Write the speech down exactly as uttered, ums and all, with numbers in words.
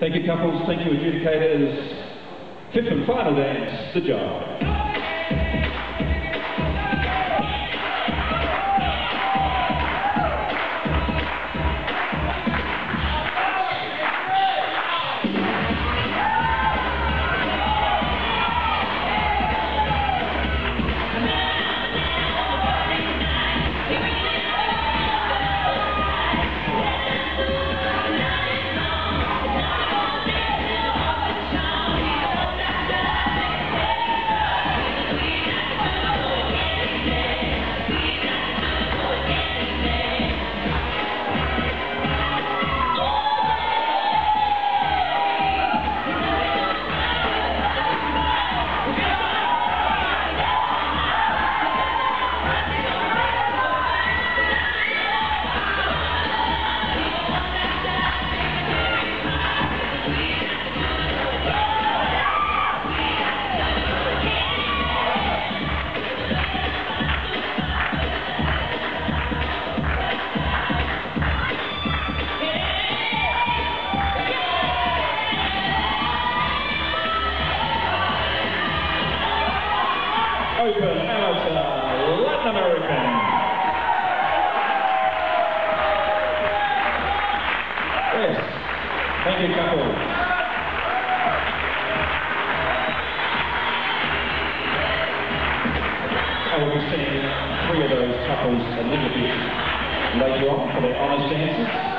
Thank you, couples. Thank you, adjudicators. Fifth and final dance, the jive. Open amateur Latin American. Yes, thank you, couple. I will be seeing three of those couples a little bit later on for their honours dances.